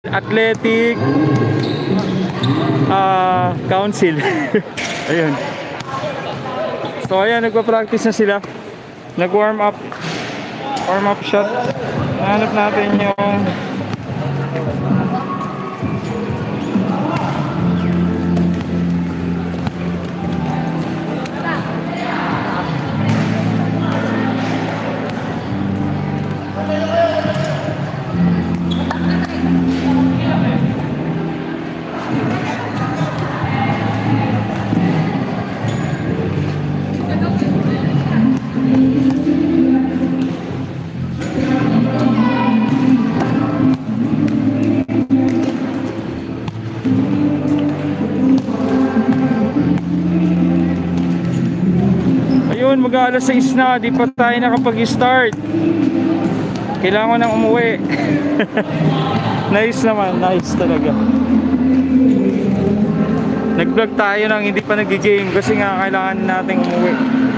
Athletic Council. Ayun. So ayan, nagpa-practice na sila. Nag-warm up shot. Hanap natin yung mag-alas 6 na, di pa tayo nakapag-start. Kailangan ko nang umuwi. Nice naman, nice talaga. Nag-vlog tayo nang hindi pa nag-game kasi nga kailangan nating umuwi.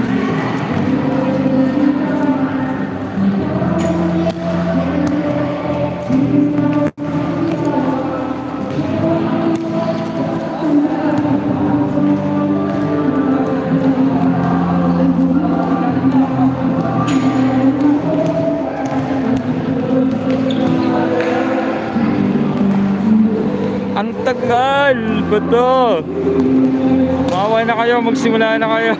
Ang tagal! Bato! Mawa na kayo, magsimula na kayo.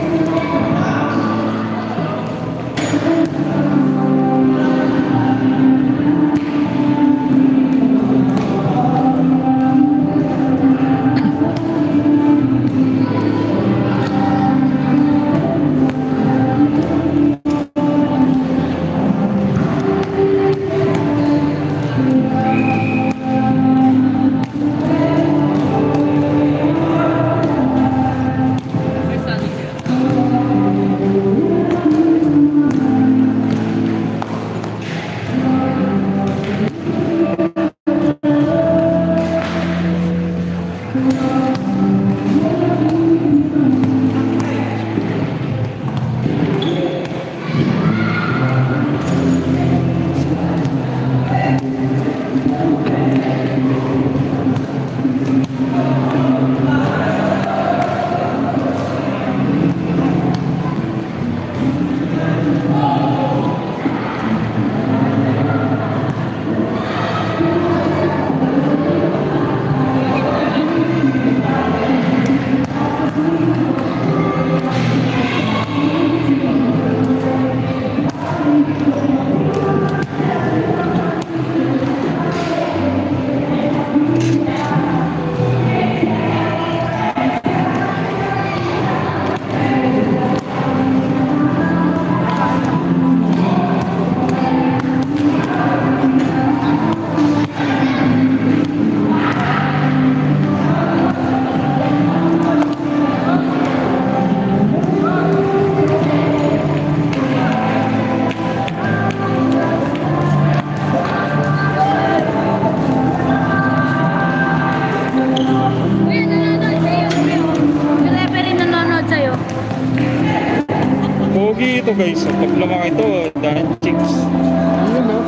Ito guys, pag lumaki ito, dahil chicks. Yun no?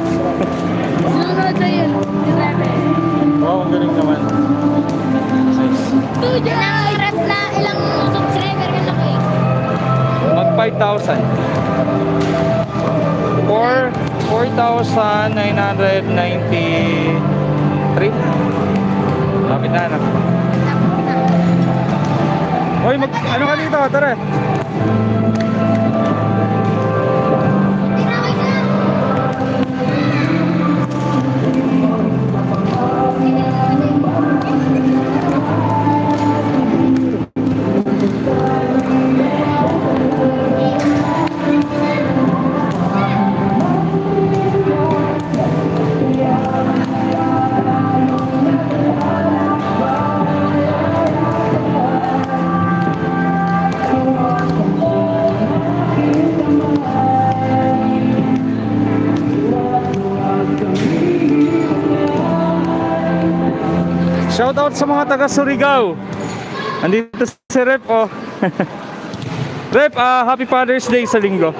Nanonood sa yun. Oo, ang galing naman. Nice. Tudio na, rep na ilang subscriber ka na kayo? Mag 5,000. 4,993. Lapit na anak. Hoy, ano ka dito? Tara. Shout out sa mga taga Surigao. Andito si Rep, oh. Rep, happy Father's Day sa linggo.